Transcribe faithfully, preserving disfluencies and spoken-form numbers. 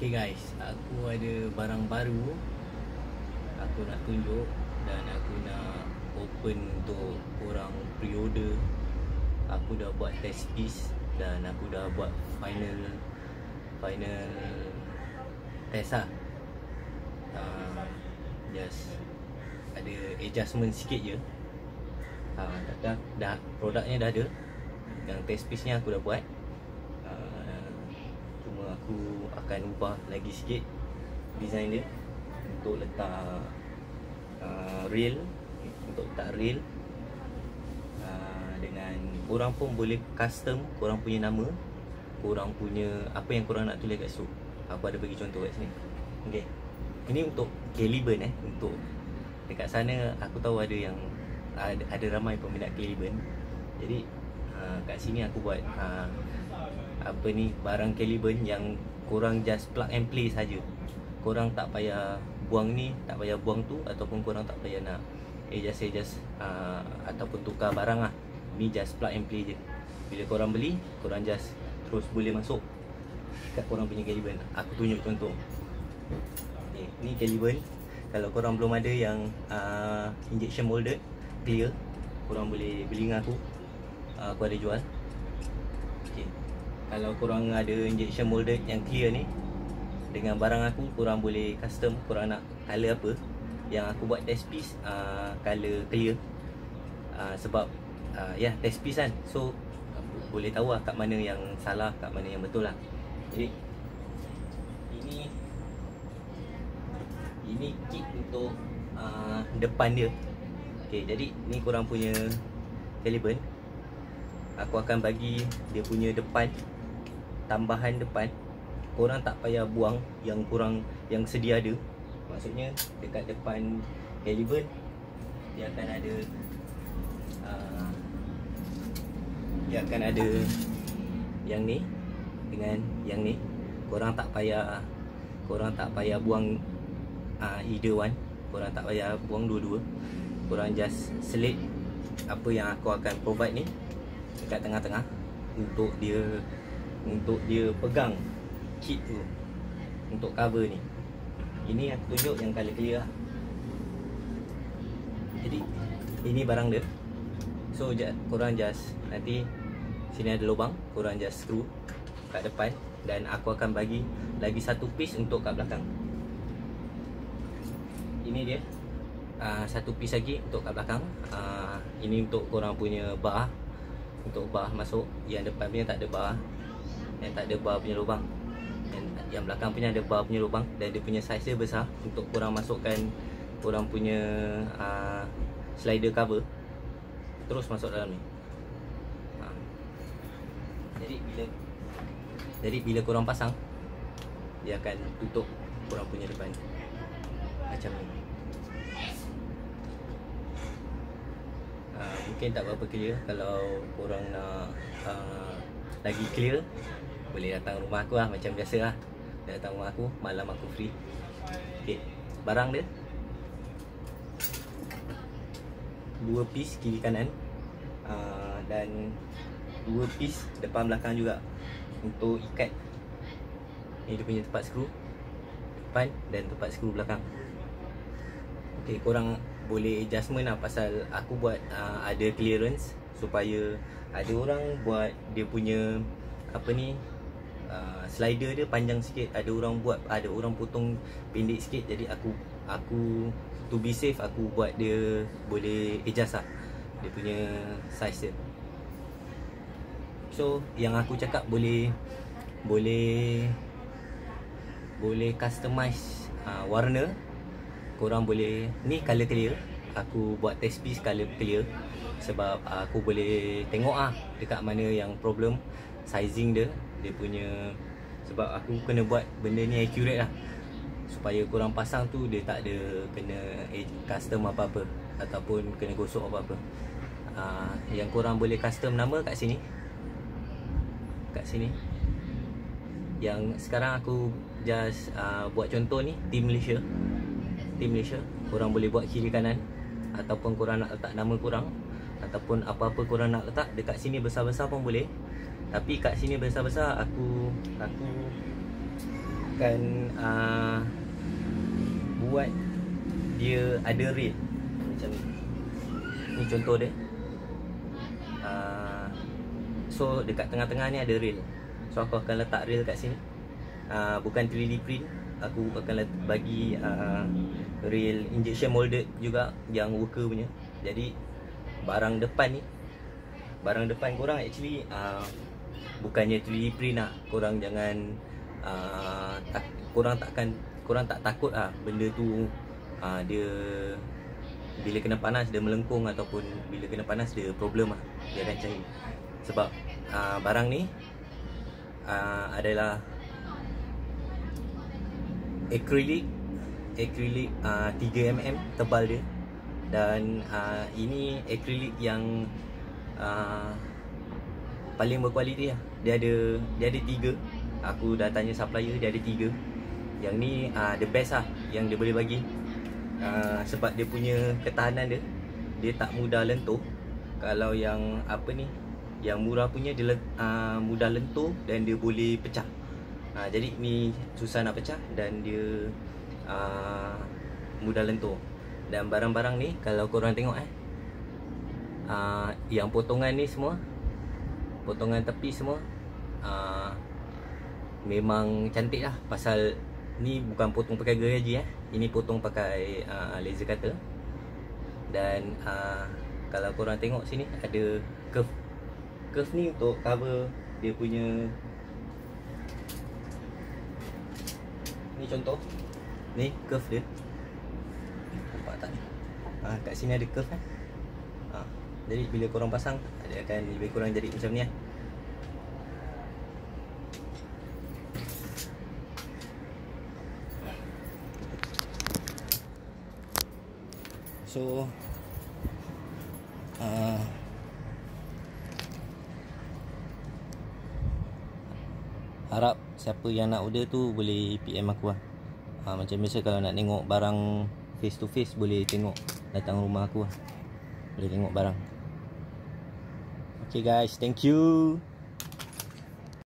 Okay guys, aku ada barang baru aku nak tunjuk dan aku nak open untuk korang pre-order. Aku dah buat test piece dan aku dah buat final final test lah. uh, Just ada adjustment sikit je. uh, dah, dah, produknya dah ada. Yang test piece nya aku dah buat. uh, Cuma aku akan ubah lagi sikit design dia untuk letak uh, rail, untuk letak rail uh, dengan korang pun boleh custom korang punya nama, korang punya apa yang korang nak tulis kat situ. Aku ada bagi contoh kat sini. Okay, ini untuk Caliburn eh. Untuk dekat sana aku tahu ada yang ada, ada ramai peminat Caliburn. Jadi uh, kat sini aku buat uh, apa ni, barang Caliburn yang korang just plug and play saja. Korang tak payah buang ni, tak payah buang tu, ataupun korang tak payah nak adjust adjust uh, ataupun tukar barang lah. Ni just plug and play je. Bila korang beli, korang just terus boleh masuk kat korang punya Caliburn. Aku tunjuk contoh. Okay, ni Caliburn. Kalau korang belum ada yang uh, injection molded clear, korang boleh beli dengan aku. uh, Aku ada jual. Okay, kalau korang ada injection molded yang clear ni, dengan barang aku, korang boleh custom. Korang nak color apa. Yang aku buat test piece uh, color clear. uh, Sebab uh, ya yeah, test piece kan. So boleh tahu lah kat mana yang salah, kat mana yang betul lah. Jadi Ini Ini kit untuk uh, depan dia. Okay, jadi ni korang punya Caliburn. Aku akan bagi dia punya depan, tambahan depan. Korang tak payah buang yang kurang, yang sedia ada. Maksudnya dekat depan Caliburn dia akan ada uh, dia akan ada yang ni dengan yang ni. Korang tak payah korang tak payah buang uh, either one. Korang tak payah buang dua-dua. Korang just select apa yang aku akan provide ni dekat tengah-tengah untuk dia untuk dia pegang kit tu, untuk cover ni. Ini aku tunjuk yang color clear lah. Jadi ini barang dia. So korang just, nanti sini ada lubang, korang just screw kat depan. Dan aku akan bagi lagi satu piece untuk kat belakang. Ini dia uh, satu piece lagi untuk kat belakang. uh, Ini untuk korang punya bar, untuk bar masuk. Yang depan punya tak ada bar, yang tak ada bar punya lubang. Yang, yang belakang punya ada bar punya lubang. Dan dia punya size dia besar untuk korang masukkan korang punya uh, slider cover terus masuk dalam ni. ha. Jadi bila Jadi bila korang pasang, dia akan tutup korang punya depan macam ni. uh, Mungkin tak berapa clear. Kalau korang nak uh, lagi clear, boleh datang rumah aku lah. Macam biasa lah, datang rumah aku, malam aku free. Okay, barang dia dua piece kiri kanan, uh, dan dua piece depan belakang juga untuk ikat. Ni dia punya tempat skru depan dan tempat skru belakang. Okay, korang boleh adjustment lah. Pasal aku buat uh, ada clearance, supaya ada orang buat dia punya apa ni, Uh, slider dia panjang sikit, ada orang buat, ada orang potong pendek sikit. Jadi aku aku to be safe, aku buat dia boleh adjust lah dia punya size dia. So yang aku cakap boleh boleh boleh customize uh, warna. Korang boleh, ni color clear. Aku buat test piece color clear sebab uh, aku boleh tengok ah dekat mana yang problem sizing dia, dia punya. Sebab aku kena buat benda ni accurate lah, supaya korang pasang tu dia tak ada kena custom apa-apa ataupun kena gosok apa-apa. uh, Yang korang boleh custom nama kat sini, kat sini. Yang sekarang aku just uh, buat contoh ni, Team Malaysia. Team Malaysia, korang boleh buat kiri kanan, ataupun korang nak letak nama korang, ataupun apa-apa korang nak letak dekat sini besar-besar pun boleh. Tapi kat sini besar-besar aku aku akan uh, buat dia ada rail macam ni. Ni contoh dia. uh, So dekat tengah-tengah ni ada rail. So aku akan letak rail kat sini. uh, Bukan three D print. Aku akan bagi uh, rail injection molded juga, yang worker punya. Jadi barang depan ni, barang depan korang actually uh, bukannya three D print lah. Korang jangan uh, tak, Korang takkan Korang tak takut lah benda tu uh, dia bila kena panas dia melengkung, ataupun bila kena panas dia problem lah, dia akan cair. Sebab uh, barang ni uh, adalah acrylic acrylic uh, three millimeter tebal dia. Dan uh, ini acrylic yang uh, paling berkualiti lah. Dia ada Dia ada tiga. Aku dah tanya supplier, dia ada tiga. Yang ni uh, the best lah yang dia boleh bagi. uh, Sebab dia punya ketahanan dia, dia tak mudah lentur. Kalau yang apa ni, yang murah punya dia uh, mudah lentur dan dia boleh pecah. uh, Jadi ni susah nak pecah dan dia uh, mudah lentur. Dan barang-barang ni kalau korang tengok eh uh, yang potongan ni semua, potongan tepi semua uh, memang cantik lah. Pasal ni bukan potong pakai geraji eh. Ini potong pakai uh, laser cutter. Dan uh, kalau korang tengok sini ada curve. Curve ni untuk cover dia punya. Ni contoh. Ni curve dia. Nampak tak? Ha, kat sini ada curve kan? Ha, jadi bila korang pasang, dia akan lebih kurang jadi macam ni lah. So uh, harap siapa yang nak order tu boleh P M aku lah. uh, Macam biasa kalau nak tengok barang face to face, boleh tengok datang rumah aku lah, boleh tengok barang. Okay guys, thank you.